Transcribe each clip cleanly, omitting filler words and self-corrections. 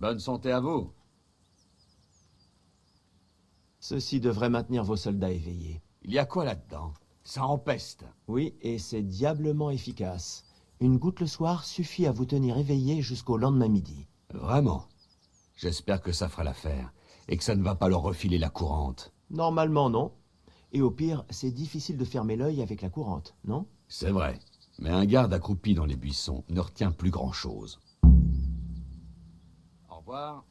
Bonne santé à vous. Ceci devrait maintenir vos soldats éveillés. Il y a quoi là-dedans? Ça empeste. Oui, et c'est diablement efficace. Une goutte le soir suffit à vous tenir éveillé jusqu'au lendemain midi. Vraiment? J'espère que ça fera l'affaire, et que ça ne va pas leur refiler la courante. Normalement, non. Et au pire, c'est difficile de fermer l'œil avec la courante, non? C'est vrai, mais un garde accroupi dans les buissons ne retient plus grand-chose. Au revoir.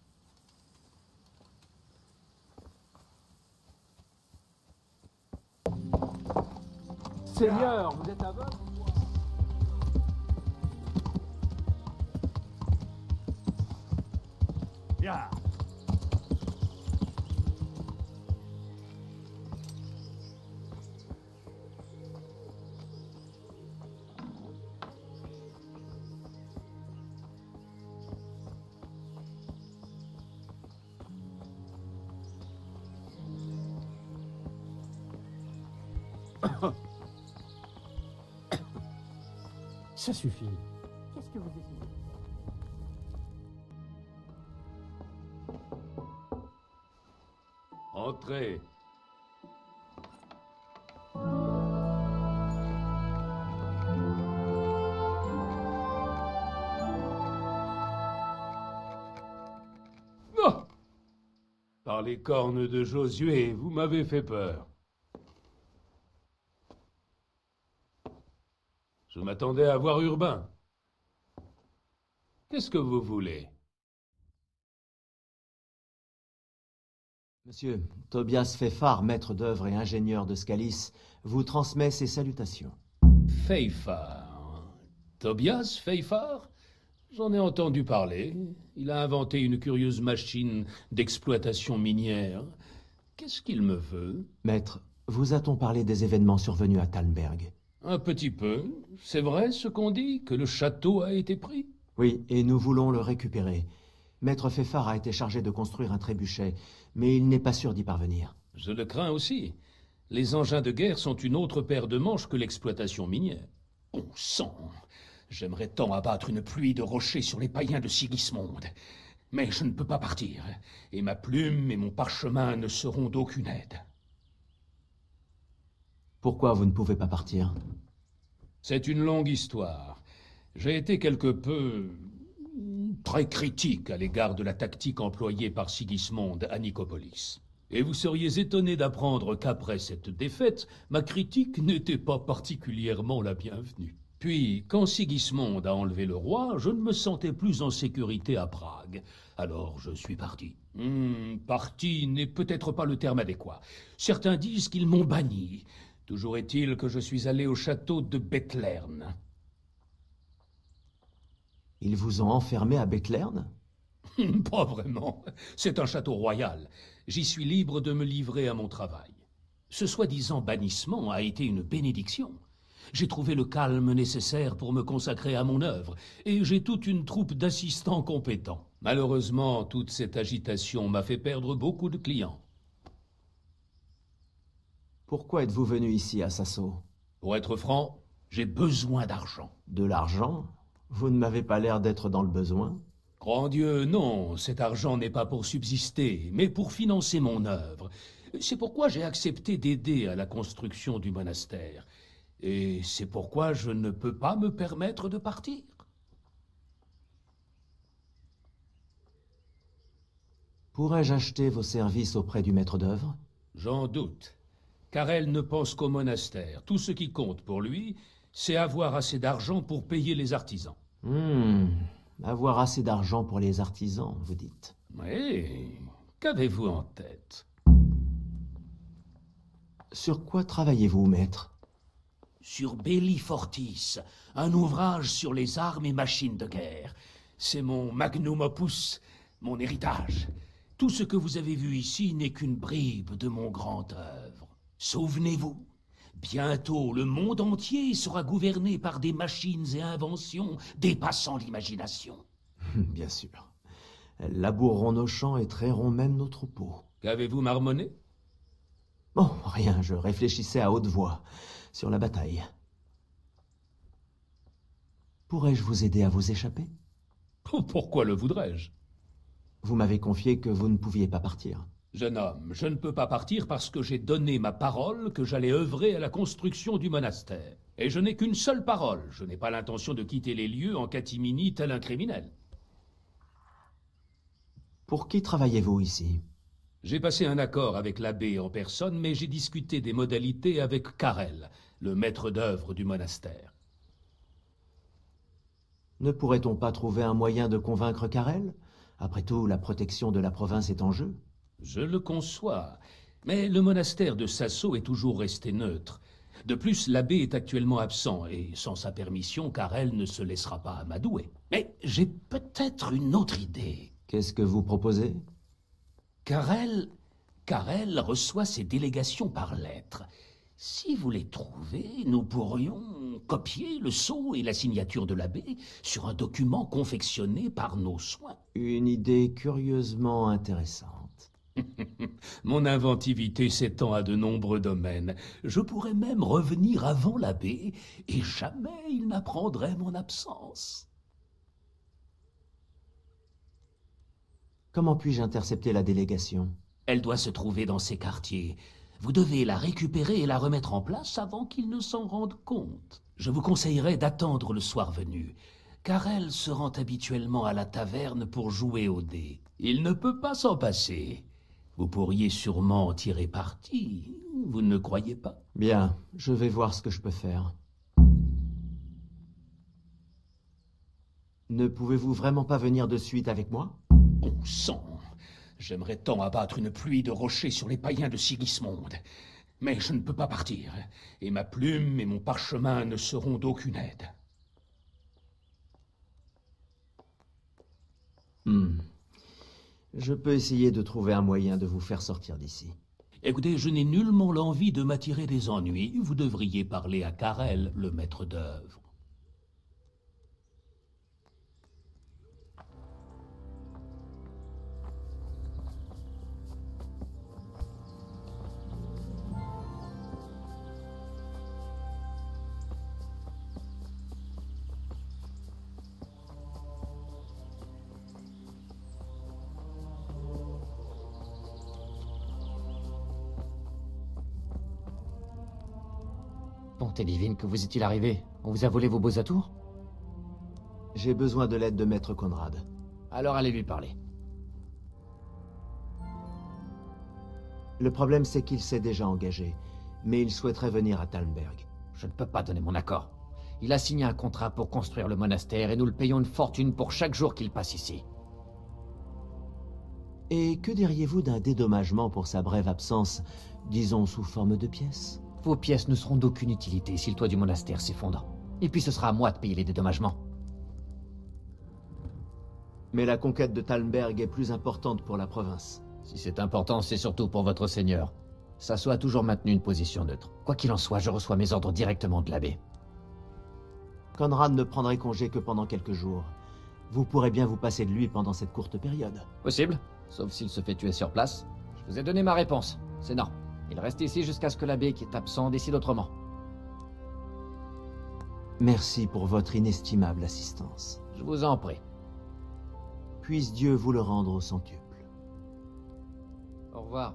Seigneur, vous êtes aveugle? Ya. Ça suffit. Qu'est-ce que vous essayez? Entrez. Oh! Par les cornes de Josué, vous m'avez fait peur. Je m'attendais à voir Urbain. Qu'est-ce que vous voulez? Monsieur, Tobias Feffar, maître d'œuvre et ingénieur de Scalis, vous transmet ses salutations. Feffar. Tobias Feffar? J'en ai entendu parler. Il a inventé une curieuse machine d'exploitation minière. Qu'est-ce qu'il me veut? Maître, vous a-t-on parlé des événements survenus à Talmberg? Un petit peu. C'est vrai ce qu'on dit, que le château a été pris? Oui, et nous voulons le récupérer. Maître Feffar a été chargé de construire un trébuchet, mais il n'est pas sûr d'y parvenir. Je le crains aussi. Les engins de guerre sont une autre paire de manches que l'exploitation minière. Bon sang! J'aimerais tant abattre une pluie de rochers sur les païens de Sigismonde. Mais je ne peux pas partir, et ma plume et mon parchemin ne seront d'aucune aide. Pourquoi vous ne pouvez pas partir? C'est une longue histoire. J'ai été quelque peu... très critique à l'égard de la tactique employée par Sigismonde à Nicopolis. Et vous seriez étonné d'apprendre qu'après cette défaite, ma critique n'était pas particulièrement la bienvenue. Puis, quand Sigismonde a enlevé le roi, je ne me sentais plus en sécurité à Prague. Alors je suis parti. Parti n'est peut-être pas le terme adéquat. Certains disent qu'ils m'ont banni. Toujours est-il que je suis allé au château de Bethlern. Ils vous ont enfermé à Bethlern? Pas vraiment. C'est un château royal. J'y suis libre de me livrer à mon travail. Ce soi-disant bannissement a été une bénédiction. J'ai trouvé le calme nécessaire pour me consacrer à mon œuvre, et j'ai toute une troupe d'assistants compétents. Malheureusement, toute cette agitation m'a fait perdre beaucoup de clients. Pourquoi êtes-vous venu ici à Sasso? Pour être franc, j'ai besoin d'argent. De l'argent? Vous ne m'avez pas l'air d'être dans le besoin. Grand Dieu, non, cet argent n'est pas pour subsister, mais pour financer mon œuvre. C'est pourquoi j'ai accepté d'aider à la construction du monastère. Et c'est pourquoi je ne peux pas me permettre de partir. Pourrais-je acheter vos services auprès du maître d'œuvre? J'en doute, car elle ne pense qu'au monastère. Tout ce qui compte pour lui, c'est avoir assez d'argent pour payer les artisans. Avoir assez d'argent pour les artisans, vous dites. Oui, qu'avez-vous en tête? Sur quoi travaillez-vous, maître? Sur Belli Fortis, un ouvrage sur les armes et machines de guerre. C'est mon magnum opus, mon héritage. Tout ce que vous avez vu ici n'est qu'une bribe de mon grand œuvre. Souvenez-vous, bientôt le monde entier sera gouverné par des machines et inventions dépassant l'imagination. Bien sûr. Elles laboureront nos champs et trairont même nos troupeaux. Qu'avez-vous marmonné? Bon, rien, je réfléchissais à haute voix sur la bataille. Pourrais-je vous aider à vous échapper? Pourquoi le voudrais-je? Vous m'avez confié que vous ne pouviez pas partir. Jeune homme, je ne peux pas partir parce que j'ai donné ma parole que j'allais œuvrer à la construction du monastère. Et je n'ai qu'une seule parole. Je n'ai pas l'intention de quitter les lieux en catimini tel un criminel. Pour qui travaillez-vous ici? J'ai passé un accord avec l'abbé en personne, mais j'ai discuté des modalités avec Karel, le maître d'œuvre du monastère. Ne pourrait-on pas trouver un moyen de convaincre Karel? Après tout, la protection de la province est en jeu. Je le conçois, mais le monastère de Sasso est toujours resté neutre. De plus, l'abbé est actuellement absent, et sans sa permission, Karel ne se laissera pas amadouer. Mais j'ai peut-être une autre idée. Qu'est-ce que vous proposez? Karel reçoit ses délégations par lettre. Si vous les trouvez, nous pourrions copier le sceau et la signature de l'abbé sur un document confectionné par nos soins. Une idée curieusement intéressante. Mon inventivité s'étend à de nombreux domaines. Je pourrais même revenir avant l'abbé, et jamais il n'apprendrait mon absence. Comment puis-je intercepter la délégation? Elle doit se trouver dans ces quartiers. Vous devez la récupérer et la remettre en place avant qu'ils ne s'en rendent compte. Je vous conseillerais d'attendre le soir venu, car elle se rend habituellement à la taverne pour jouer aux dés. Il ne peut pas s'en passer. Vous pourriez sûrement en tirer parti, vous ne croyez pas? Bien, je vais voir ce que je peux faire. Ne pouvez-vous vraiment pas venir de suite avec moi? Bon sang! J'aimerais tant abattre une pluie de rochers sur les païens de Sigismonde. Mais je ne peux pas partir, et ma plume et mon parchemin ne seront d'aucune aide. Je peux essayer de trouver un moyen de vous faire sortir d'ici. Écoutez, je n'ai nullement l'envie de m'attirer des ennuis. Vous devriez parler à Karel, le maître d'œuvre. Bonté divine, que vous est-il arrivé? On vous a volé vos beaux atours? J'ai besoin de l'aide de Maître Conrad. Alors allez lui parler. Le problème, c'est qu'il s'est déjà engagé, mais il souhaiterait venir à Talmberg. Je ne peux pas donner mon accord. Il a signé un contrat pour construire le monastère et nous le payons une fortune pour chaque jour qu'il passe ici. Et que diriez-vous d'un dédommagement pour sa brève absence, disons sous forme de pièces? Vos pièces ne seront d'aucune utilité si le toit du monastère s'effondre. Et puis ce sera à moi de payer les dédommagements. Mais la conquête de Talmberg est plus importante pour la province. Si c'est important, c'est surtout pour votre seigneur. Sasso a toujours maintenu une position neutre. Quoi qu'il en soit, je reçois mes ordres directement de l'abbé. Conrad ne prendrait congé que pendant quelques jours. Vous pourrez bien vous passer de lui pendant cette courte période. Possible, sauf s'il se fait tuer sur place. Je vous ai donné ma réponse. C'est non. Il reste ici jusqu'à ce que l'abbé, qui est absent, décide autrement. Merci pour votre inestimable assistance. Je vous en prie. Puisse Dieu vous le rendre au centuple. Au revoir.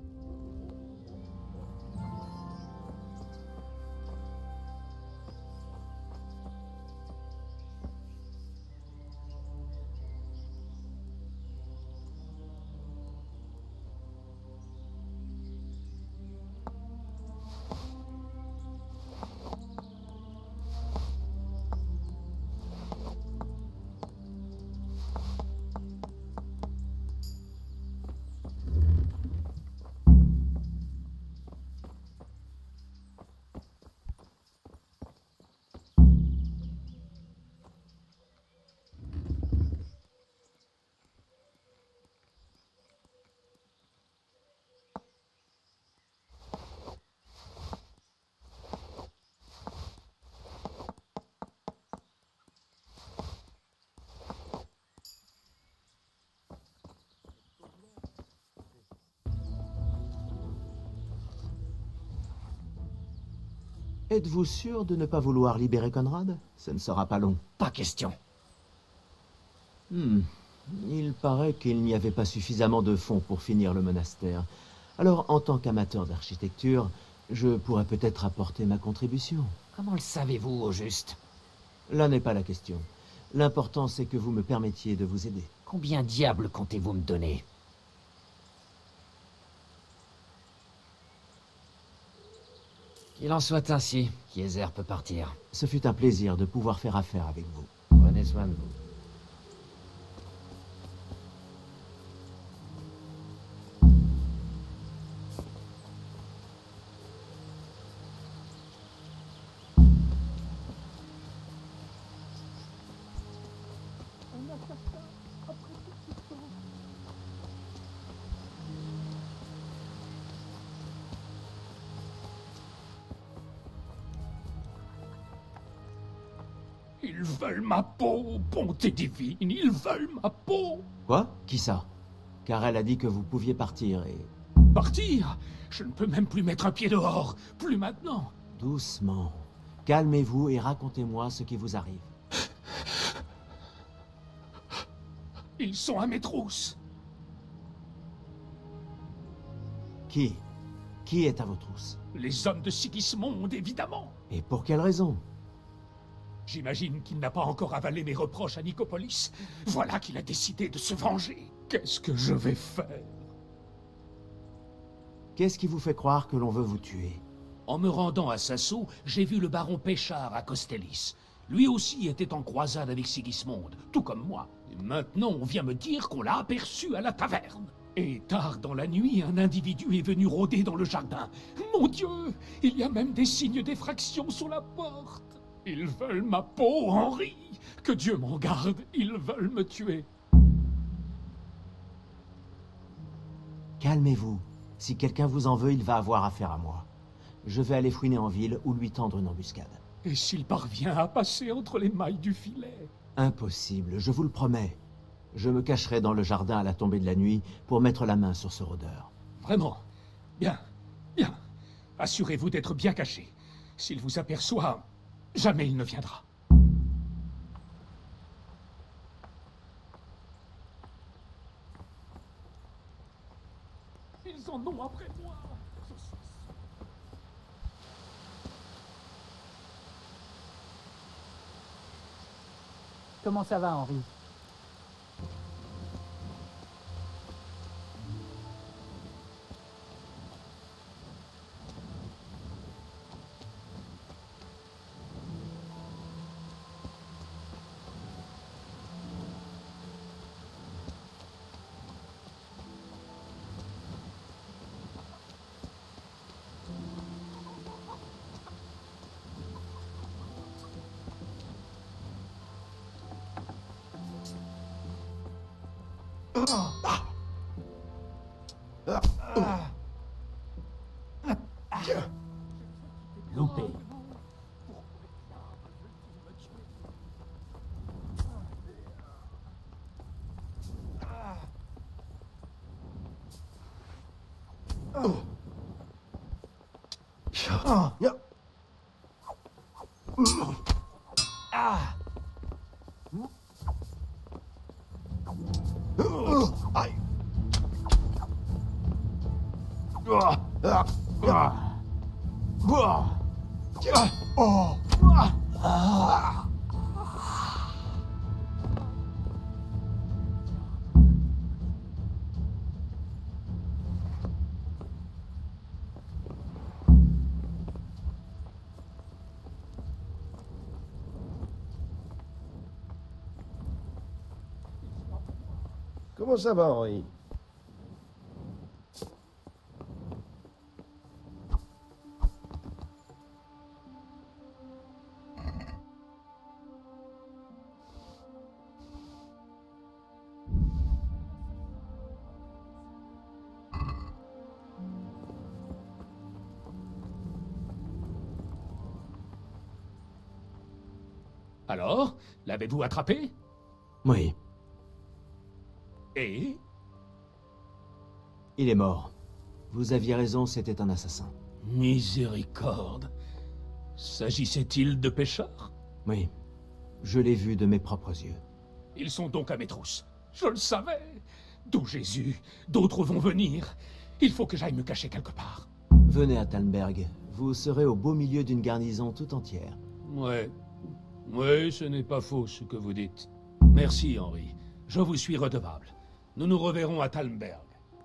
Êtes-vous sûr de ne pas vouloir libérer Conrad? Ce ne sera pas long. Pas question. Il paraît qu'il n'y avait pas suffisamment de fonds pour finir le monastère. Alors, en tant qu'amateur d'architecture, je pourrais peut-être apporter ma contribution. Comment le savez-vous, au juste? Là n'est pas la question. L'important, c'est que vous me permettiez de vous aider. Combien diable comptez-vous me donner? Qu'il en soit ainsi, Kieser peut partir. Ce fut un plaisir de pouvoir faire affaire avec vous. Prenez soin de vous. Ils veulent ma peau, bonté divine, ils veulent ma peau. Quoi? Qui ça? Car elle a dit que vous pouviez partir et... Partir? Je ne peux même plus mettre un pied dehors, plus maintenant. Doucement. Calmez-vous et racontez-moi ce qui vous arrive. Ils sont à mes trousses. Qui? Qui est à vos trousses? Les hommes de Sigismond, évidemment. Et pour quelle raison? J'imagine qu'il n'a pas encore avalé mes reproches à Nicopolis. Voilà qu'il a décidé de se venger. Qu'est-ce que je vais faire? Qu'est-ce qui vous fait croire que l'on veut vous tuer? En me rendant à Sasso, j'ai vu le baron Péchard à Costellis. Lui aussi était en croisade avec Sigismond, tout comme moi. Et maintenant, on vient me dire qu'on l'a aperçu à la taverne. Et tard dans la nuit, un individu est venu rôder dans le jardin. Mon Dieu! Il y a même des signes d'effraction sur la porte. Ils veulent ma peau, Henri! Que Dieu m'en garde, ils veulent me tuer. Calmez-vous. Si quelqu'un vous en veut, il va avoir affaire à moi. Je vais aller fouiner en ville ou lui tendre une embuscade. Et s'il parvient à passer entre les mailles du filet? Impossible, je vous le promets. Je me cacherai dans le jardin à la tombée de la nuit pour mettre la main sur ce rôdeur. Vraiment? Bien, bien. Assurez-vous d'être bien caché. S'il vous aperçoit, jamais il ne viendra. Ils en ont après moi. Comment ça va, Henri? Loupé. Comment ça va, Henri? Alors, l'avez-vous attrapé? Oui, Et? il est mort. Vous aviez raison, c'était un assassin. Miséricorde. S'agissait-il de Péchard? Oui, je l'ai vu de mes propres yeux. Ils sont donc à mes trousses. Je le savais. D'où Jésus, d'autres vont venir. Il faut que j'aille me cacher quelque part. Venez à Talmberg. Vous serez au beau milieu d'une garnison tout entière. Ouais. Oui, ce n'est pas faux ce que vous dites. Merci, Henri. Je vous suis redevable. Nous nous reverrons à Talmberg.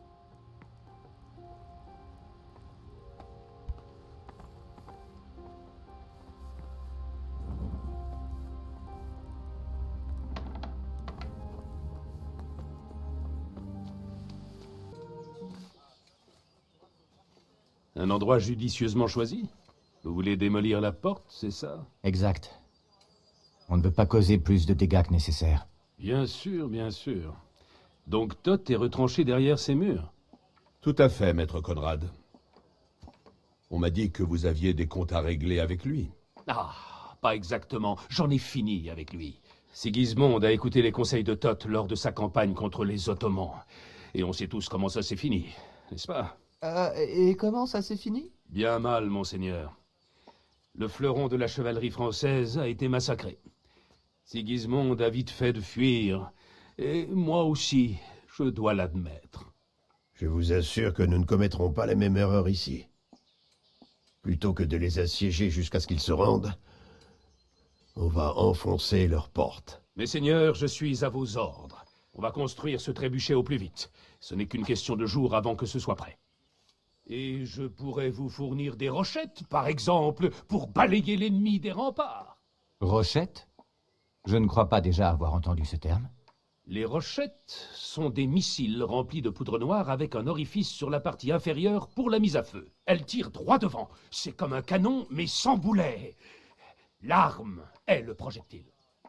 Un endroit judicieusement choisi? Vous voulez démolir la porte, c'est ça? Exact. On ne veut pas causer plus de dégâts que nécessaire. Bien sûr, bien sûr. Donc Toth est retranché derrière ces murs? Tout à fait, maître Conrad. On m'a dit que vous aviez des comptes à régler avec lui. Ah, pas exactement. J'en ai fini avec lui. Sigismond a écouté les conseils de Toth lors de sa campagne contre les Ottomans. Et on sait tous comment ça s'est fini, n'est-ce pas? Et comment ça s'est fini? Bien mal, monseigneur. Le fleuron de la chevalerie française a été massacré. Sigismond a vite fait de fuir. Et moi aussi, je dois l'admettre. Je vous assure que nous ne commettrons pas la même erreur ici. Plutôt que de les assiéger jusqu'à ce qu'ils se rendent, on va enfoncer leurs portes. Messeigneurs, je suis à vos ordres. On va construire ce trébuchet au plus vite. Ce n'est qu'une question de jours avant que ce soit prêt. Et je pourrais vous fournir des rochettes, par exemple, pour balayer l'ennemi des remparts. Rochette? Je ne crois pas déjà avoir entendu ce terme. Les rochettes sont des missiles remplis de poudre noire avec un orifice sur la partie inférieure pour la mise à feu. Elles tirent droit devant. C'est comme un canon, mais sans boulet. L'arme est le projectile.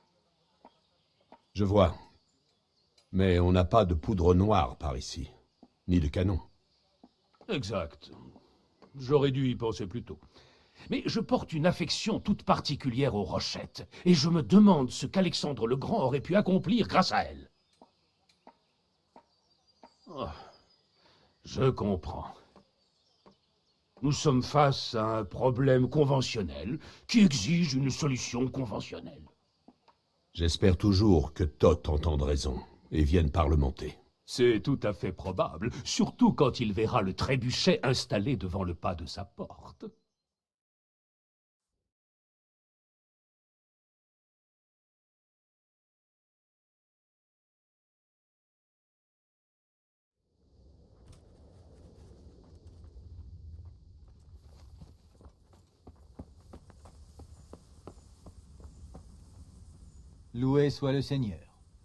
Je vois. Mais on n'a pas de poudre noire par ici. Ni de canon. Exact. J'aurais dû y penser plus tôt. Mais je porte une affection toute particulière aux rochettes, et je me demande ce qu'Alexandre le Grand aurait pu accomplir grâce à elles. Oh, je comprends. Nous sommes face à un problème conventionnel qui exige une solution conventionnelle. J'espère toujours que Toth entende raison et vienne parlementer. C'est tout à fait probable, surtout quand il verra le trébuchet installé devant le pas de sa porte. Loué soit le Seigneur.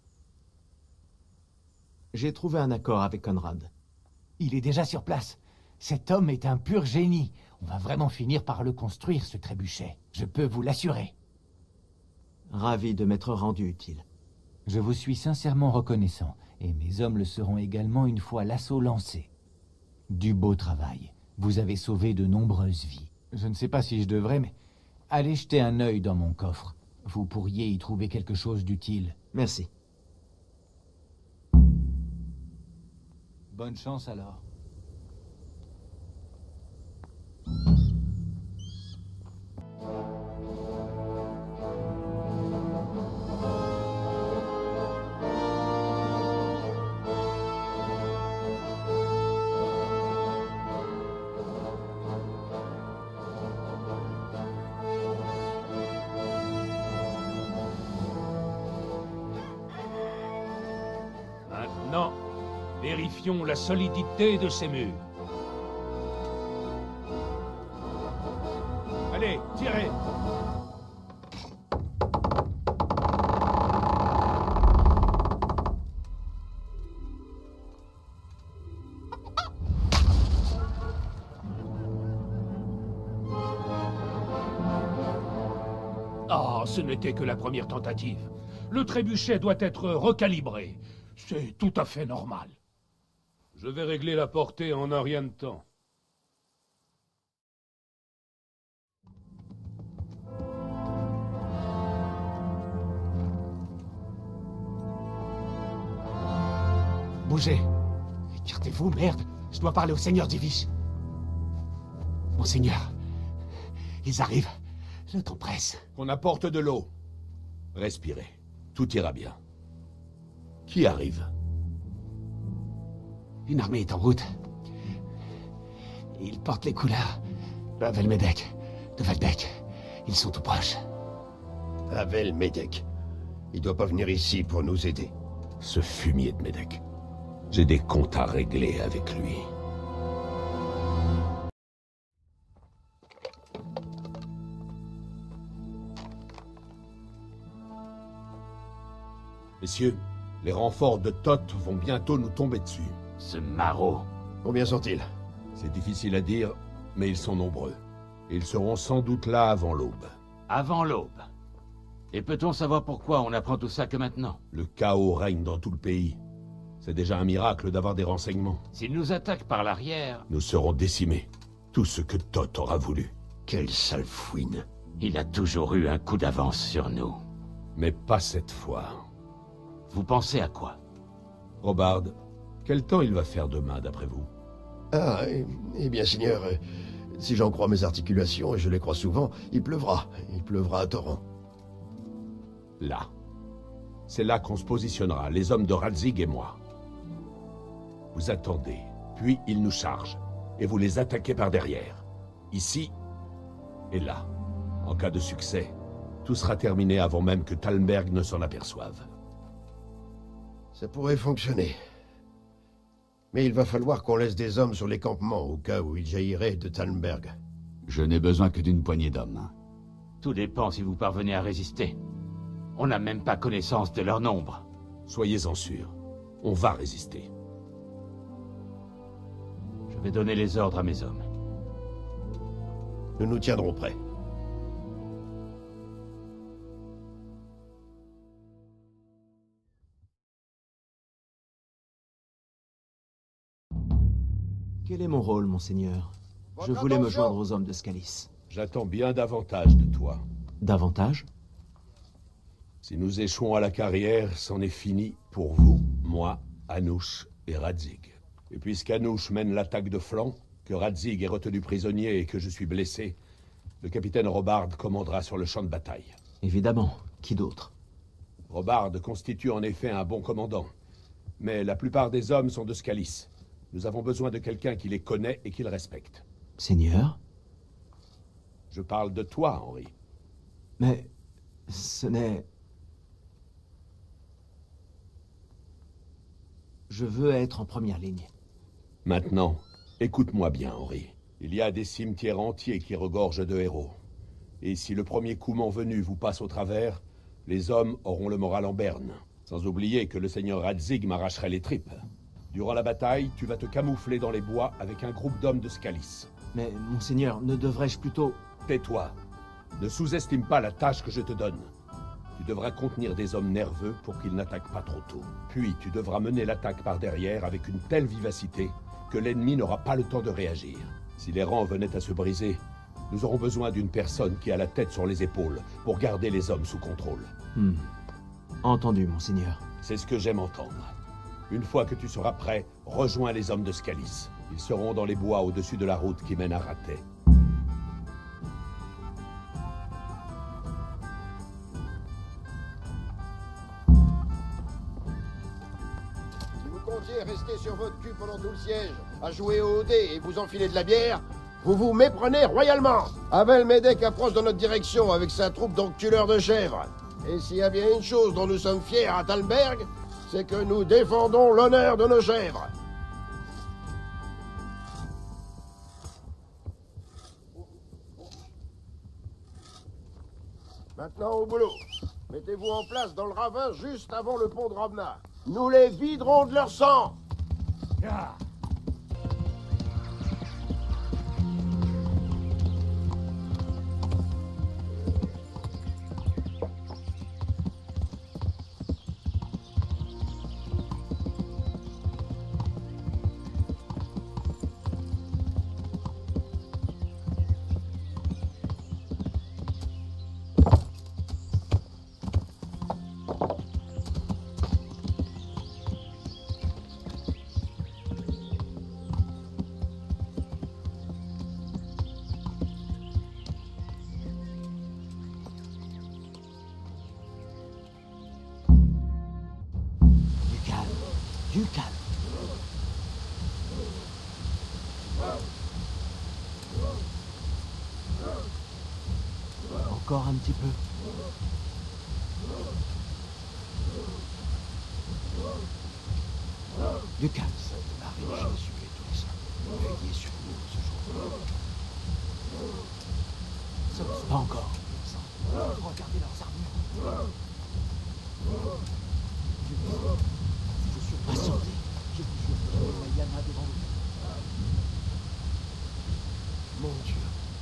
J'ai trouvé un accord avec Conrad. Il est déjà sur place. Cet homme est un pur génie. On va vraiment finir par le construire, ce trébuchet. Je peux vous l'assurer. Ravi de m'être rendu utile. Je vous suis sincèrement reconnaissant, et mes hommes le seront également une fois l'assaut lancé. Du beau travail. Vous avez sauvé de nombreuses vies. Je ne sais pas si je devrais, mais allez jeter un œil dans mon coffre. Vous pourriez y trouver quelque chose d'utile. Merci. Bonne chance alors. Maintenant, vérifions la solidité de ces murs. Allez, tirez! Ah, ce n'était que la première tentative. Le trébuchet doit être recalibré. C'est tout à fait normal. Je vais régler la portée en un rien de temps. Bougez. Écartez-vous, merde. Je dois parler au seigneur Divish. Monseigneur, ils arrivent. Le temps presse. Qu'on apporte de l'eau. Respirez. Tout ira bien. Qui arrive? Une armée est en route. Ils portent les couleurs de Avelmedek, de Valdek. Ils sont tout proches. Havel Medek. Il doit pas venir ici pour nous aider. Ce fumier de Medek. J'ai des comptes à régler avec lui. Messieurs, les renforts de Thoth vont bientôt nous tomber dessus. Ce maraud. Combien sont-ils? C'est difficile à dire, mais ils sont nombreux. Et ils seront sans doute là avant l'aube. Avant l'aube. Et peut-on savoir pourquoi on apprend tout ça que maintenant? Le chaos règne dans tout le pays. C'est déjà un miracle d'avoir des renseignements. S'ils nous attaquent par l'arrière... Nous serons décimés. Tout ce que Thoth aura voulu. Quelle sale fouine. Il a toujours eu un coup d'avance sur nous. Mais pas cette fois. Vous pensez à quoi? Robard, quel temps il va faire demain, d'après vous? Ah, eh bien, Seigneur, si j'en crois mes articulations, et je les crois souvent, il pleuvra. Il pleuvra à torrent. Là. C'est là qu'on se positionnera, les hommes de Radzig et moi. Vous attendez, puis ils nous chargent, et vous les attaquez par derrière. Ici et là. En cas de succès, tout sera terminé avant même que Talmberg ne s'en aperçoive. Ça pourrait fonctionner. Mais il va falloir qu'on laisse des hommes sur les campements, au cas où ils jailliraient de Talmberg. Je n'ai besoin que d'une poignée d'hommes. Tout dépend si vous parvenez à résister. On n'a même pas connaissance de leur nombre. Soyez-en sûrs, on va résister. Je vais donner les ordres à mes hommes. Nous nous tiendrons prêts. Quel est mon rôle, monseigneur? Je voulais me joindre aux hommes de Scalis. J'attends bien davantage de toi. Davantage? Si nous échouons à la carrière, c'en est fini pour vous, moi, Anouch et Radzig. Et puisqu'Anouch mène l'attaque de flanc, que Radzig est retenu prisonnier et que je suis blessé, le capitaine Robard commandera sur le champ de bataille. Évidemment. Qui d'autre? Robard constitue en effet un bon commandant, mais la plupart des hommes sont de Scalis. Nous avons besoin de quelqu'un qui les connaît et qui les respecte. Seigneur? Je parle de toi, Henri. Mais ce n'est... Je veux être en première ligne. Maintenant, écoute-moi bien, Henri. Il y a des cimetières entiers qui regorgent de héros. Et si le premier coup venu vous passe au travers, les hommes auront le moral en berne. Sans oublier que le seigneur Radzig m'arracherait les tripes. Durant la bataille, tu vas te camoufler dans les bois avec un groupe d'hommes de Scalis. Mais, monseigneur, ne devrais-je plutôt... Tais-toi. Ne sous-estime pas la tâche que je te donne. Tu devras contenir des hommes nerveux pour qu'ils n'attaquent pas trop tôt. Puis tu devras mener l'attaque par derrière avec une telle vivacité que l'ennemi n'aura pas le temps de réagir. Si les rangs venaient à se briser, nous aurons besoin d'une personne qui a la tête sur les épaules pour garder les hommes sous contrôle. Entendu, monseigneur. C'est ce que j'aime entendre. Une fois que tu seras prêt, rejoins les hommes de Scalis. Ils seront dans les bois au-dessus de la route qui mène à Rathais. Si vous comptiez rester sur votre cul pendant tout le siège, à jouer au dé et vous enfiler de la bière, vous vous méprenez royalement. Avelmedek approche dans notre direction avec sa troupe d'enculeurs de chèvres. Et s'il y a bien une chose dont nous sommes fiers à Talmberg, c'est que nous défendons l'honneur de nos chèvres. Maintenant au boulot. Mettez-vous en place dans le ravin juste avant le pont de Robna. Nous les viderons de leur sang. Du calme. Encore un petit peu. Du calme. Marine, je me suis tué tous les sangs. Veillez sur nous ce jour. Pas encore. Regardez leurs armures. Patientez. Je vous jure que je vois Yana devant vous. Mon Dieu.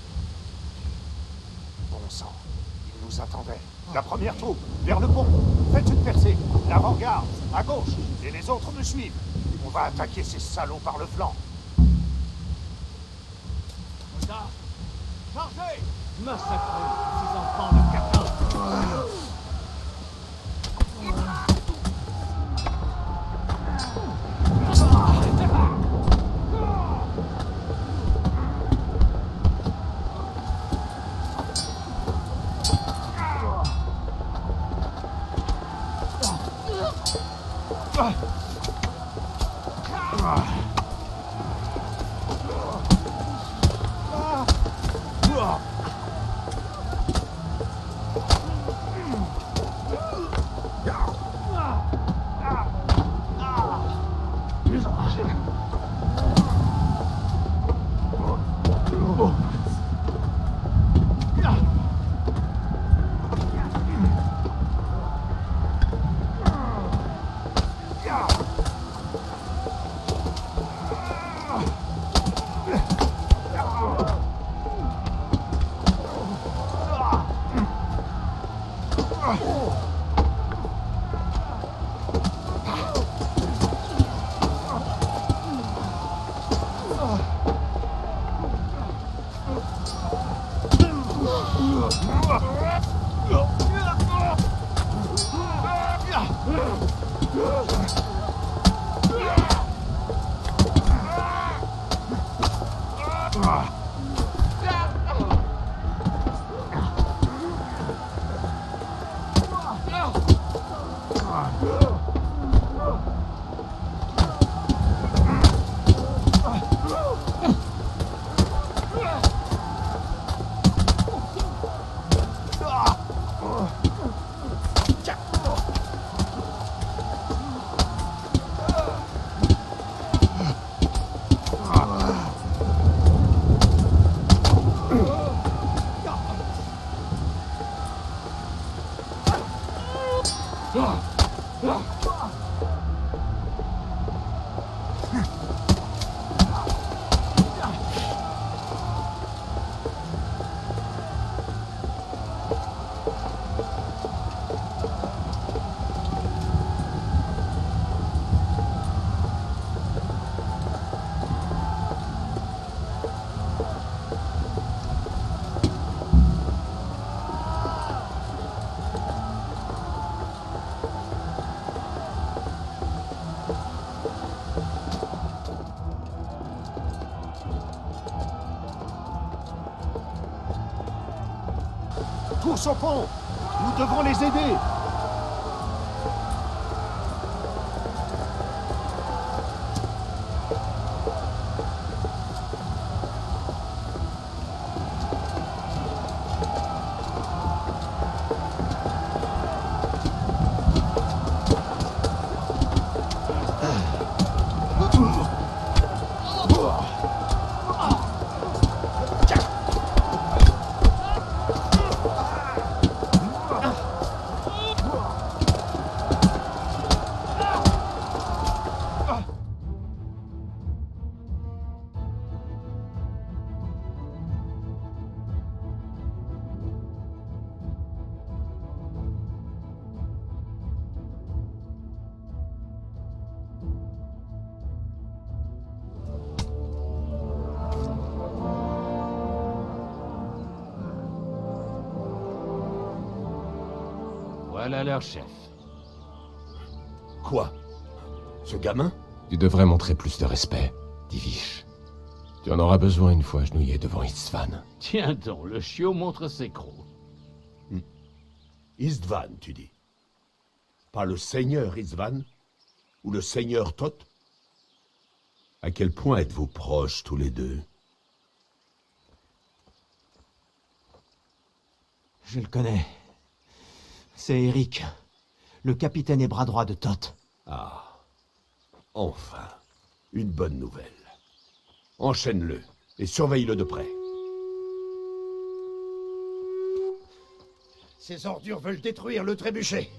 Bon sang, ils nous attendaient. La première troupe, vers le pont. Faites une percée. L'avant-garde, à gauche. Et les autres me suivent. On va attaquer ces salauds par le flanc. Mozart, chargez! Massacrez ces enfants de Catin. Tous au pont! Nous devons les aider! Voilà leur chef. Quoi? Ce gamin? Tu devrais montrer plus de respect, Divish. Tu en auras besoin une fois agenouillé devant Istvan. Tiens donc, le chiot montre ses crocs. Istvan, tu dis? Pas le seigneur Istvan? Ou le seigneur Thoth? À quel point êtes-vous proches tous les deux? Je le connais. C'est Eric, le capitaine et bras droit de Thoth. Ah, enfin, une bonne nouvelle. Enchaîne-le et surveille-le de près. Ces ordures veulent détruire le trébuchet.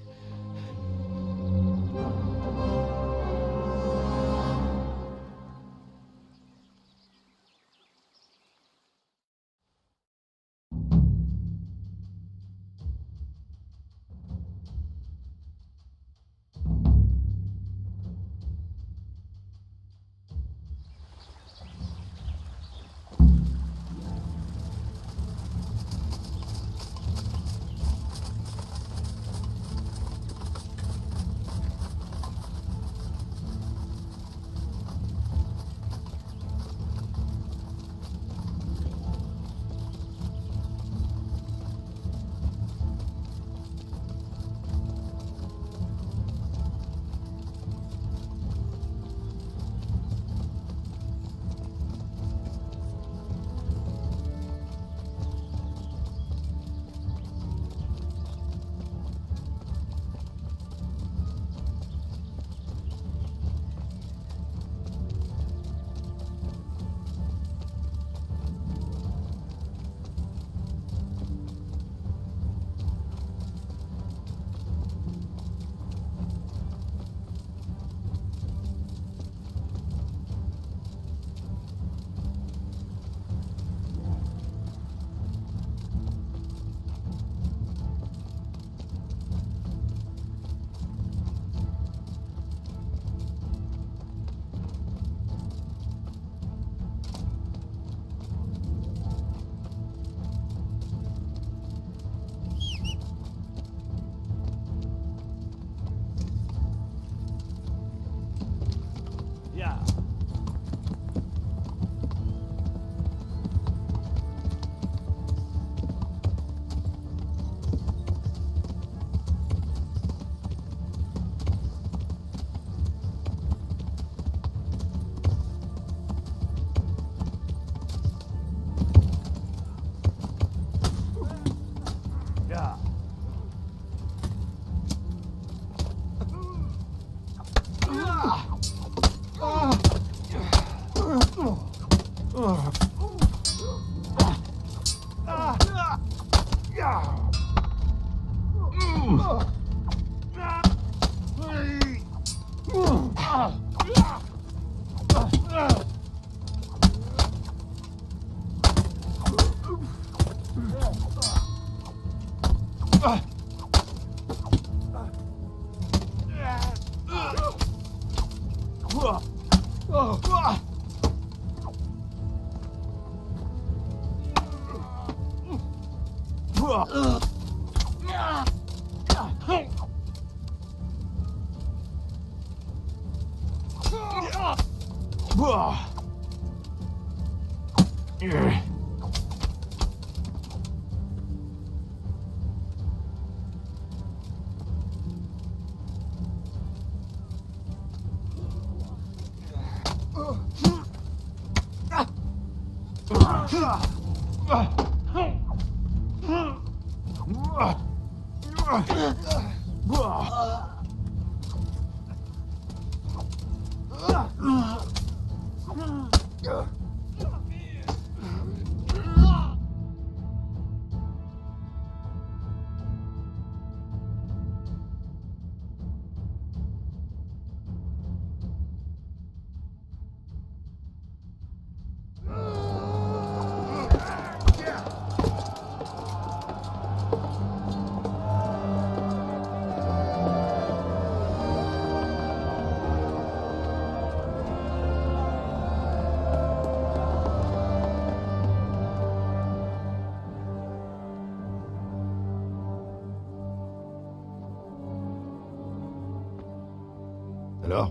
Alors?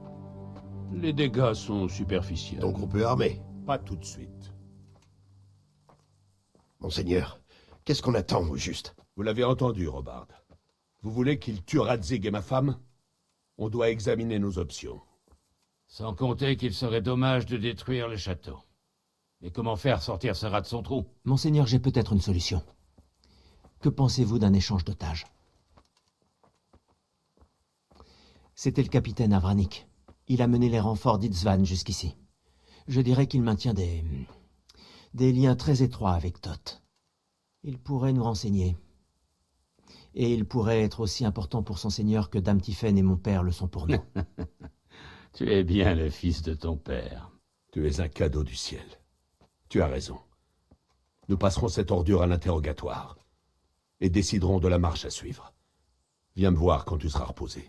Les dégâts sont superficiels. Donc on peut armer. Pas tout de suite. Monseigneur, qu'est-ce qu'on attend au juste? Vous l'avez entendu, Robard. Vous voulez qu'il tue Radzig et ma femme? On doit examiner nos options. Sans compter qu'il serait dommage de détruire le château. Et comment faire sortir ce rat de son trou? Monseigneur, j'ai peut-être une solution. Que pensez-vous d'un échange d'otages? C'était le capitaine Avranik. Il a mené les renforts d'Itzvan jusqu'ici. Je dirais qu'il maintient des liens très étroits avec Thoth. Il pourrait nous renseigner. Et il pourrait être aussi important pour son seigneur que Dame Tiphaine et mon père le sont pour nous. Tu es bien le fils de ton père. Tu es un cadeau du ciel. Tu as raison. Nous passerons cette ordure à l'interrogatoire et déciderons de la marche à suivre. Viens me voir quand tu seras reposé.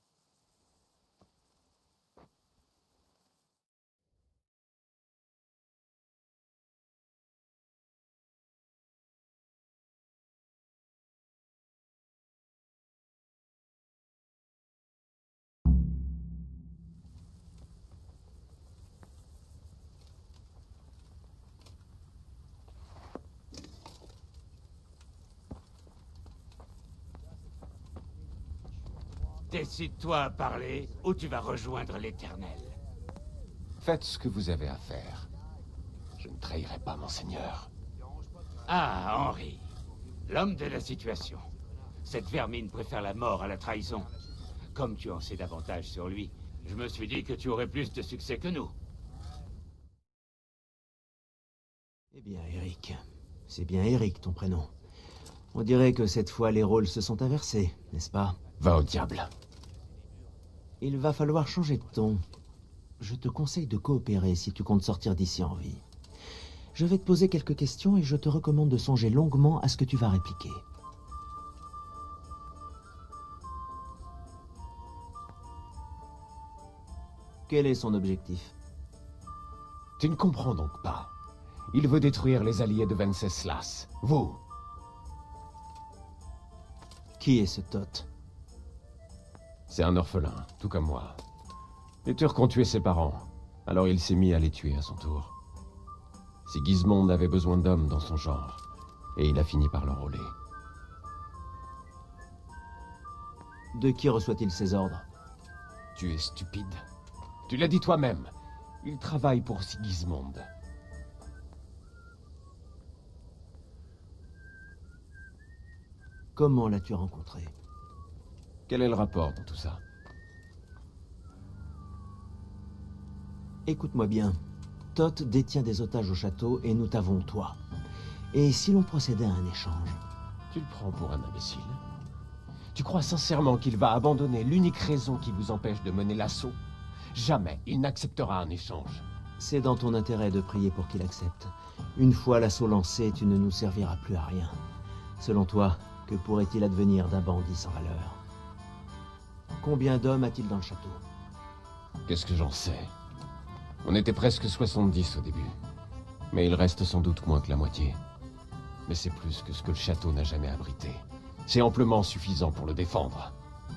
Décide-toi à parler, ou tu vas rejoindre l'Éternel. Faites ce que vous avez à faire. Je ne trahirai pas, monseigneur. Ah, Henri. L'homme de la situation. Cette vermine préfère la mort à la trahison. Comme tu en sais davantage sur lui, je me suis dit que tu aurais plus de succès que nous. Eh bien, Eric. C'est bien Eric, ton prénom. On dirait que cette fois, les rôles se sont inversés, n'est-ce pas? Va au diable. Il va falloir changer de ton. Je te conseille de coopérer si tu comptes sortir d'ici en vie. Je vais te poser quelques questions et je te recommande de songer longuement à ce que tu vas répliquer. Quel est son objectif? Tu ne comprends donc pas. Il veut détruire les alliés de Venceslas. Vous. Qui est ce Thoth? C'est un orphelin, tout comme moi. Les Turcs ont tué ses parents, alors il s'est mis à les tuer à son tour. Sigismond avait besoin d'hommes dans son genre, et il a fini par l'enrôler. De qui reçoit-il ses ordres? Tu es stupide. Tu l'as dit toi-même. Il travaille pour Sigismond. Comment l'as-tu rencontré? Quel est le rapport dans tout ça? Écoute-moi bien. Thoth détient des otages au château et nous t'avons toi. Et si l'on procédait à un échange? Tu le prends pour un imbécile? Tu crois sincèrement qu'il va abandonner l'unique raison qui vous empêche de mener l'assaut? Jamais il n'acceptera un échange. C'est dans ton intérêt de prier pour qu'il accepte. Une fois l'assaut lancé, tu ne nous serviras plus à rien. Selon toi, que pourrait-il advenir d'un bandit sans valeur? Combien d'hommes a-t-il dans le château? Qu'est-ce que j'en sais? On était presque 70 au début. Mais il reste sans doute moins que la moitié. Mais c'est plus que ce que le château n'a jamais abrité. C'est amplement suffisant pour le défendre.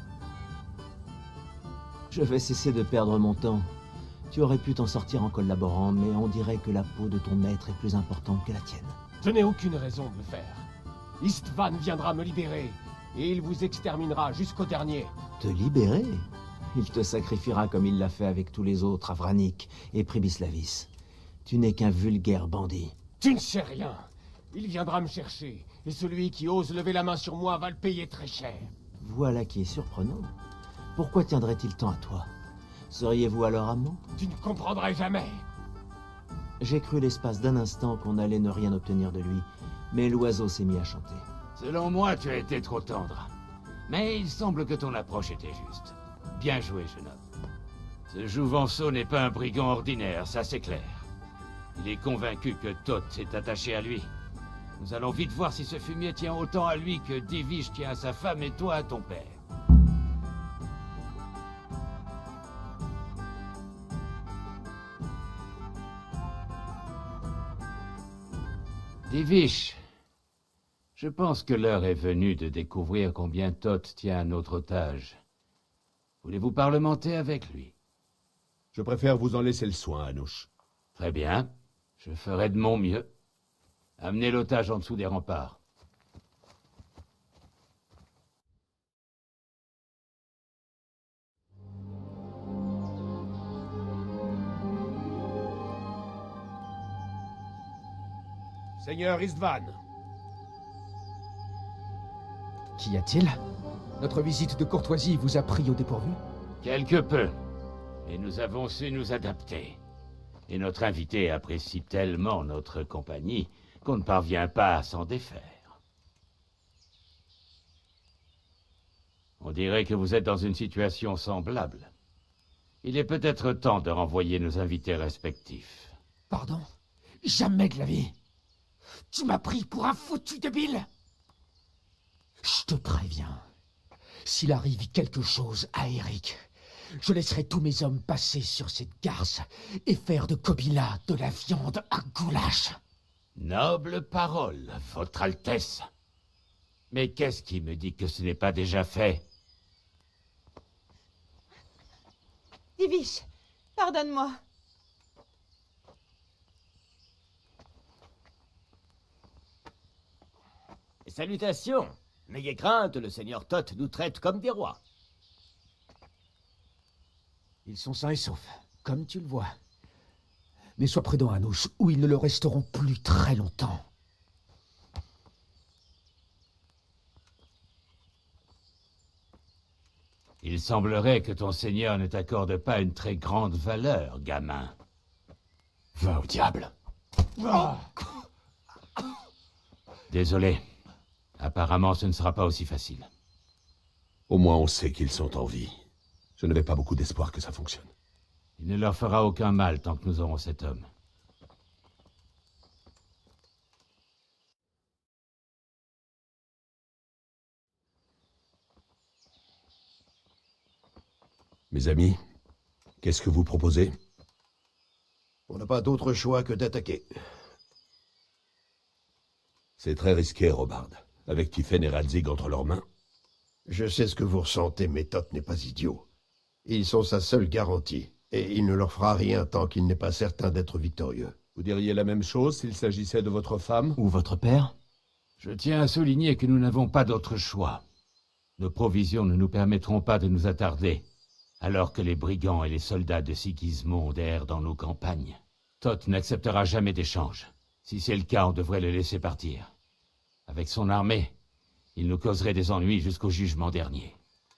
Je vais cesser de perdre mon temps. Tu aurais pu t'en sortir en collaborant, mais on dirait que la peau de ton maître est plus importante que la tienne. Je n'ai aucune raison de le faire. Istvan viendra me libérer, et il vous exterminera jusqu'au dernier. Te libérer? Il te sacrifiera comme il l'a fait avec tous les autres, Avranik et Pribislavis. Tu n'es qu'un vulgaire bandit. Tu ne sais rien. Il viendra me chercher, et celui qui ose lever la main sur moi va le payer très cher. Voilà qui est surprenant. Pourquoi tiendrait-il tant à toi? Seriez-vous alors amant? Tu ne comprendrais jamais. J'ai cru l'espace d'un instant qu'on allait ne rien obtenir de lui, mais l'oiseau s'est mis à chanter. Selon moi, tu as été trop tendre. Mais il semble que ton approche était juste. Bien joué, jeune homme. Ce Jouvenceau n'est pas un brigand ordinaire, ça c'est clair. Il est convaincu que Thoth s'est attaché à lui. Nous allons vite voir si ce fumier tient autant à lui que Divish tient à sa femme et toi à ton père. Divish, je pense que l'heure est venue de découvrir combien Thoth tient à notre otage. Voulez-vous parlementer avec lui? Je préfère vous en laisser le soin, Anouch. Très bien. Je ferai de mon mieux. Amenez l'otage en dessous des remparts. Seigneur Istvan. Qu'y a-t-il? Notre visite de courtoisie vous a pris au dépourvu? Quelque peu. Et nous avons su nous adapter. Et notre invité apprécie tellement notre compagnie qu'on ne parvient pas à s'en défaire. On dirait que vous êtes dans une situation semblable. Il est peut-être temps de renvoyer nos invités respectifs. Pardon? Jamais de la vie. Tu m'as pris pour un foutu débile. Je te préviens. S'il arrive quelque chose à Eric, je laisserai tous mes hommes passer sur cette garce et faire de Kobila de la viande à goulash. Noble parole, Votre Altesse. Mais qu'est-ce qui me dit que ce n'est pas déjà fait? Divish, pardonne-moi. Salutations. N'ayez crainte, le seigneur Thoth nous traite comme des rois. Ils sont sains et saufs, comme tu le vois. Mais sois prudent, Anoush, ou ils ne le resteront plus très longtemps. Il semblerait que ton seigneur ne t'accorde pas une très grande valeur, gamin. Va au diable. Désolé. Apparemment, ce ne sera pas aussi facile. Au moins, on sait qu'ils sont en vie. Je n'avais pas beaucoup d'espoir que ça fonctionne. Il ne leur fera aucun mal tant que nous aurons cet homme. Mes amis, qu'est-ce que vous proposez? On n'a pas d'autre choix que d'attaquer. C'est très risqué, Robard. Avec Tiffen et Radzig entre leurs mains. Je sais ce que vous ressentez, mais Thoth n'est pas idiot. Ils sont sa seule garantie, et il ne leur fera rien tant qu'il n'est pas certain d'être victorieux. Vous diriez la même chose s'il s'agissait de votre femme? Ou votre père? Je tiens à souligner que nous n'avons pas d'autre choix. Nos provisions ne nous permettront pas de nous attarder, alors que les brigands et les soldats de Sigismond errent dans nos campagnes. Thoth n'acceptera jamais d'échange. Si c'est le cas, on devrait le laisser partir. Avec son armée, il nous causerait des ennuis jusqu'au jugement dernier.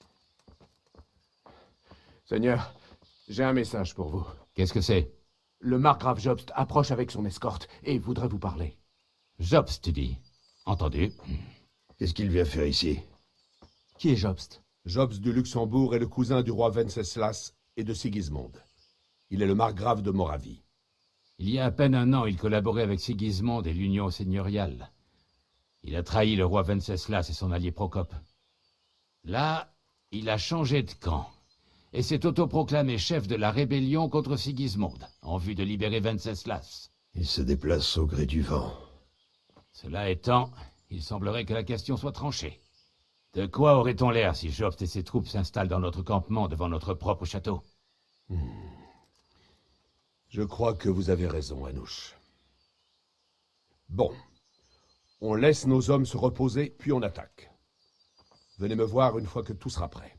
Seigneur, j'ai un message pour vous. Qu'est-ce que c'est? Le margrave Jobst approche avec son escorte et voudrait vous parler. Jobst, tu dis? Entendu. Qu'est-ce qu'il vient faire ici? Qui est Jobst? Jobst du Luxembourg est le cousin du roi Venceslas et de Sigismond. Il est le margrave de Moravie. Il y a à peine un an, il collaborait avec Sigismond et l'Union seigneuriale. Il a trahi le roi Venceslas et son allié Procope. Là, il a changé de camp et s'est autoproclamé chef de la rébellion contre Sigismond, en vue de libérer Venceslas. Il se déplace au gré du vent. Cela étant, il semblerait que la question soit tranchée. De quoi aurait-on l'air si Jobst et ses troupes s'installent dans notre campement devant notre propre château? Je crois que vous avez raison, Anoush. Bon. On laisse nos hommes se reposer, puis on attaque. Venez me voir une fois que tout sera prêt.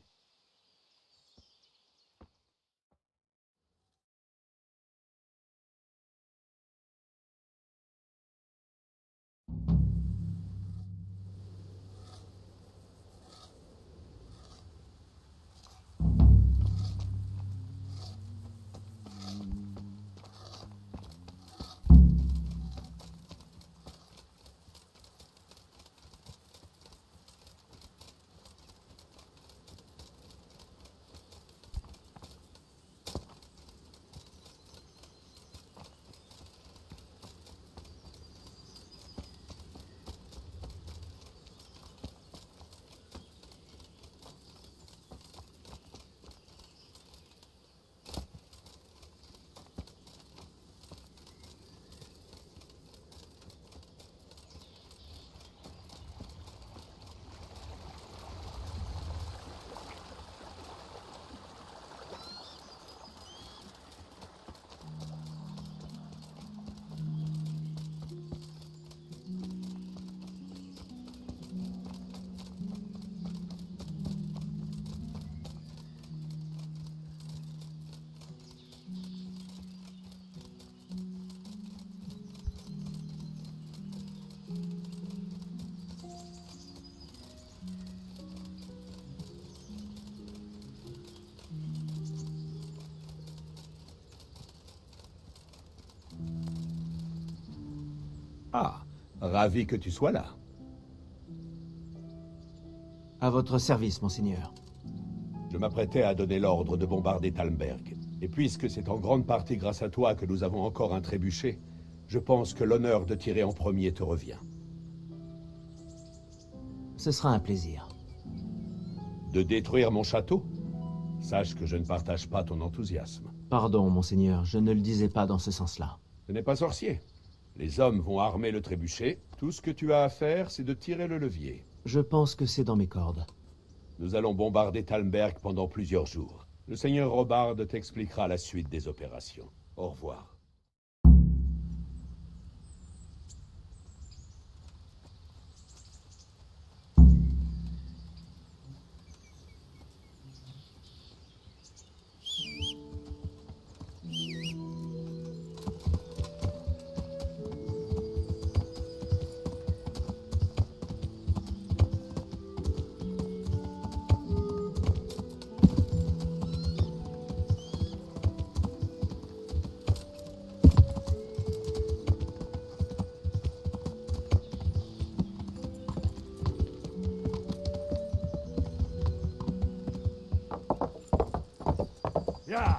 Ah, ravi que tu sois là. À votre service, monseigneur. Je m'apprêtais à donner l'ordre de bombarder Talmberg. Et puisque c'est en grande partie grâce à toi que nous avons encore un trébuchet, je pense que l'honneur de tirer en premier te revient. Ce sera un plaisir. De détruire mon château? Sache que je ne partage pas ton enthousiasme. Pardon, monseigneur, je ne le disais pas dans ce sens-là. Ce n'est pas sorcier. Les hommes vont armer le trébuchet. Tout ce que tu as à faire, c'est de tirer le levier. Je pense que c'est dans mes cordes. Nous allons bombarder Talmberg pendant plusieurs jours. Le seigneur Robard t'expliquera la suite des opérations. Au revoir. Ya.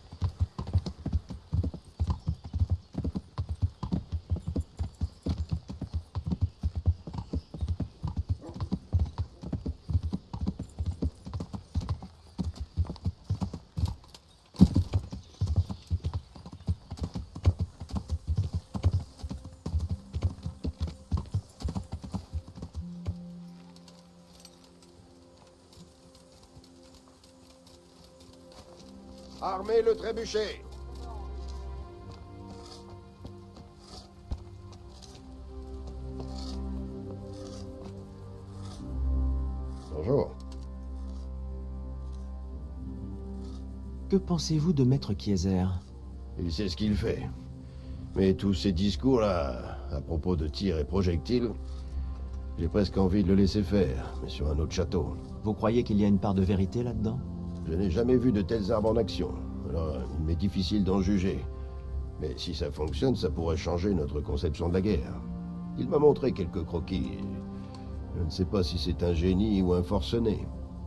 Armez le trébuchet. Bonjour. Que pensez-vous de Maître Kieser? Il sait ce qu'il fait. Mais tous ces discours-là, à propos de tirs et projectiles, j'ai presque envie de le laisser faire, mais sur un autre château. Vous croyez qu'il y a une part de vérité là-dedans? Je n'ai jamais vu de telles armes en action, alors il m'est difficile d'en juger. Mais si ça fonctionne, ça pourrait changer notre conception de la guerre. Il m'a montré quelques croquis, et je ne sais pas si c'est un génie ou un forcené.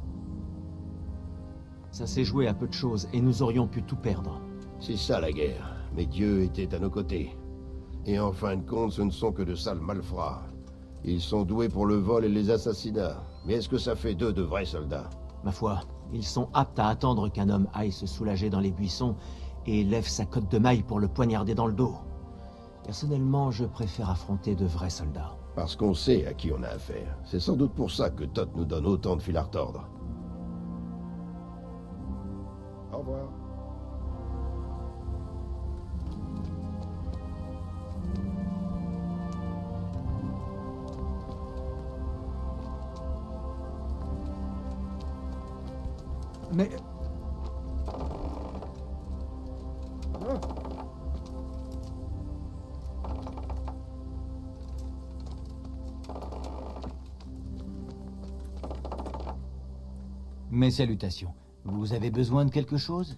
Ça s'est joué à peu de choses, et nous aurions pu tout perdre. C'est ça la guerre, mais Dieu était à nos côtés. Et en fin de compte, ce ne sont que de sales malfrats. Ils sont doués pour le vol et les assassinats. Mais est-ce que ça fait d'eux de vrais soldats? Ma foi, ils sont aptes à attendre qu'un homme aille se soulager dans les buissons et lève sa cotte de maille pour le poignarder dans le dos. Personnellement, je préfère affronter de vrais soldats. Parce qu'on sait à qui on a affaire. C'est sans doute pour ça que Toth nous donne autant de fil à retordre. Au revoir. Mais... Mes salutations. Vous avez besoin de quelque chose?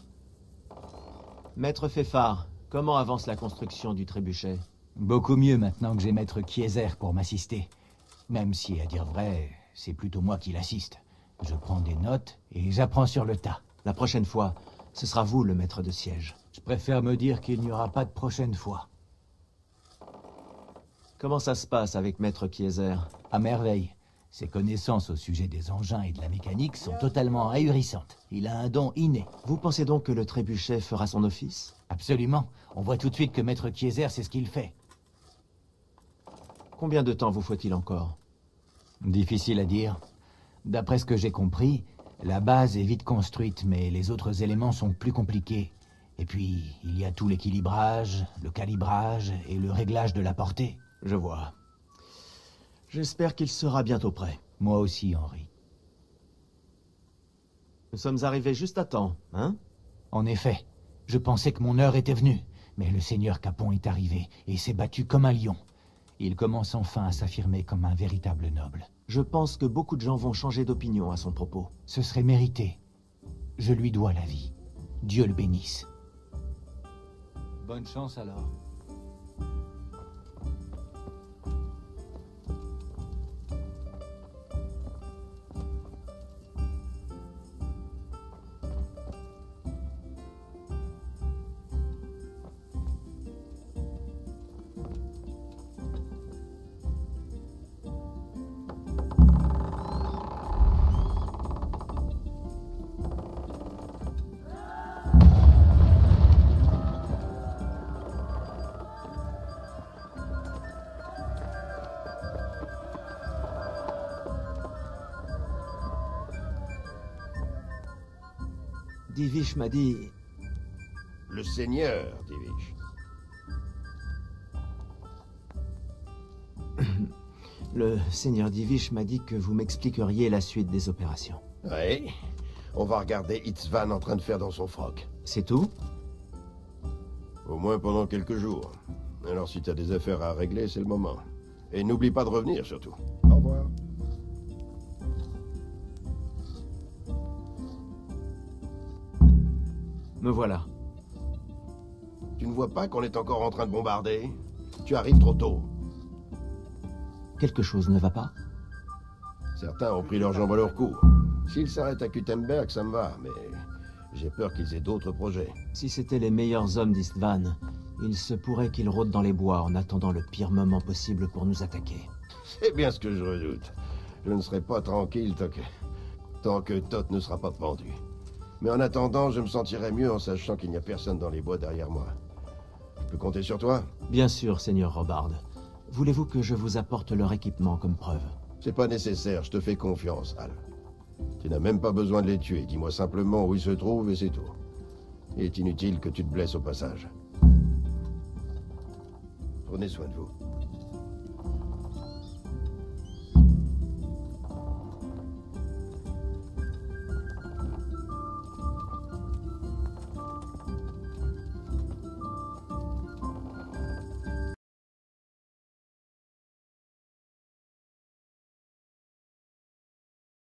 Maître Féphard, comment avance la construction du trébuchet? Beaucoup mieux maintenant que j'ai Maître Kieser pour m'assister. Même si, à dire vrai, c'est plutôt moi qui l'assiste. Je prends des notes et j'apprends sur le tas. La prochaine fois, ce sera vous le maître de siège. Je préfère me dire qu'il n'y aura pas de prochaine fois. Comment ça se passe avec Maître Kieser? À merveille. Ses connaissances au sujet des engins et de la mécanique sont totalement ahurissantes. Il a un don inné. Vous pensez donc que le trébuchet fera son office? Absolument. On voit tout de suite que Maître Kieser sait ce qu'il fait. Combien de temps vous faut-il encore? Difficile à dire. D'après ce que j'ai compris, la base est vite construite, mais les autres éléments sont plus compliqués. Et puis, il y a tout l'équilibrage, le calibrage et le réglage de la portée. Je vois. J'espère qu'il sera bientôt prêt. Moi aussi, Henri. Nous sommes arrivés juste à temps, hein? En effet. Je pensais que mon heure était venue. Mais le seigneur Capon est arrivé et s'est battu comme un lion. Il commence enfin à s'affirmer comme un véritable noble. Je pense que beaucoup de gens vont changer d'opinion à son propos. Ce serait mérité. Je lui dois la vie. Dieu le bénisse. Bonne chance alors. Divish m'a dit... Le seigneur, Divish. Le seigneur Divish m'a dit que vous m'expliqueriez la suite des opérations. Oui. On va regarder Itzvan en train de faire dans son froc. C'est tout? Au moins pendant quelques jours. Alors si t'as des affaires à régler, c'est le moment. Et n'oublie pas de revenir, surtout. Au revoir. Me voilà. Tu ne vois pas qu'on est encore en train de bombarder? Tu arrives trop tôt. Quelque chose ne va pas? Certains ont pris leurs jambes à leur cou. S'ils s'arrêtent à Kuttenberg, ça me va, mais j'ai peur qu'ils aient d'autres projets. Si c'étaient les meilleurs hommes d'Istvan, il se pourrait qu'ils rôdent dans les bois en attendant le pire moment possible pour nous attaquer. C'est bien ce que je redoute. Je ne serai pas tranquille tant que Toth ne sera pas pendu. Mais en attendant, je me sentirai mieux en sachant qu'il n'y a personne dans les bois derrière moi. Je peux compter sur toi? Bien sûr, Seigneur Robard. Voulez-vous que je vous apporte leur équipement comme preuve? C'est pas nécessaire, je te fais confiance, Hal. Tu n'as même pas besoin de les tuer, dis-moi simplement où ils se trouvent et c'est tout. Il est inutile que tu te blesses au passage. Prenez soin de vous.